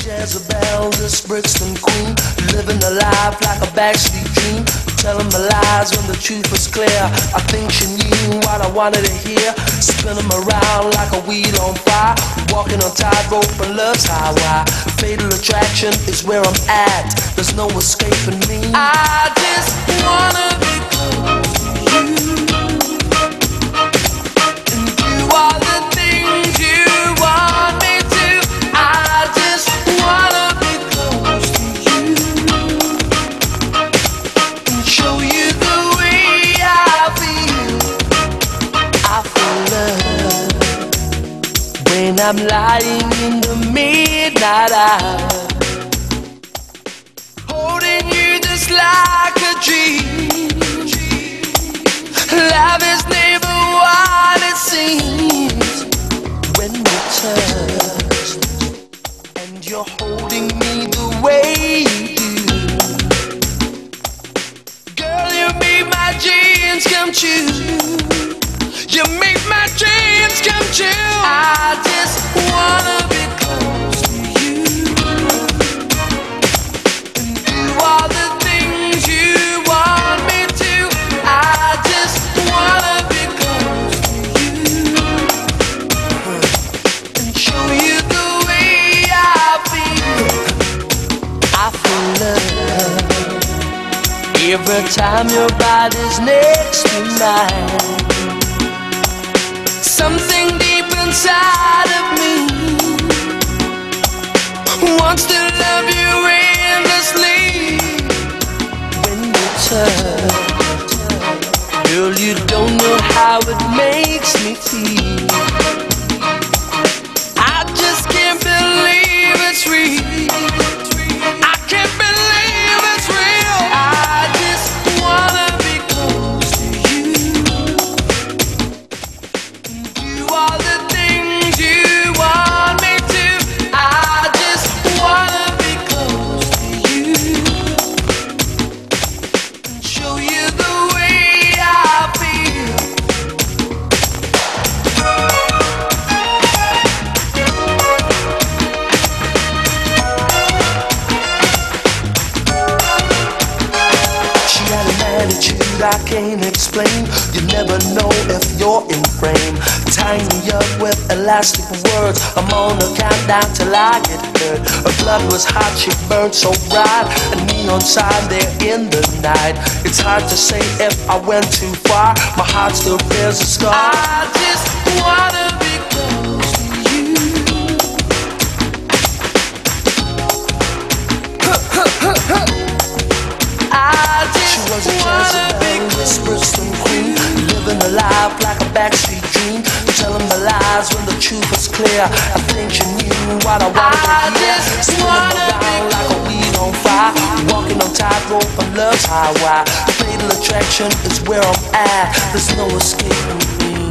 Jezebel, this Brixton queen, living a life like a backstreet dream, telling my lies when the truth was clear. I think she knew what I wanted to hear, spinning around like a wheel on fire, walking on tightrope and love's highway. Fatal attraction is where I'm at, there's no escaping me. I just wanna be close to you, and do all the things you want me to. I just wanna be close to you and show you the way I feel. I feel love when I'm lying in the midnight hour, holding you just like a dream. Love is never what it seems when we touch, and you're holding me the way you do. Girl, you make my dreams come true. You make my dreams come true. I just wanna be close to you and do all the things you want me to. I just wanna be close to you and show you the way I feel. I feel love every time your body's next to mine. Something deep inside of me wants to love you endlessly. When you touch, girl, you don't know how it makes me feel. I just can't believe it's real. I can't believe it's real. I just wanna be close to you, all the things you want me to. I just wanna be close to you and show you the way I feel. She had an attitude I can't explain. You never know if you're in frame. Tying me up with elastic words, I'm on a countdown till I get hurt. Her blood was hot, she burned so bright, a neon sign there in the night. It's hard to say if I went too far, my heart still bears a scar. I just wanna be close to you. I just wanna be close to Brixton queen, living a life like a backstreet dream, telling my lies when the truth was clear. I think you knew what I wanted to hear, spinning around like a wheel on fire, walking on tightrope on love's highway. Fatal attraction is where I'm at, there's no escaping me.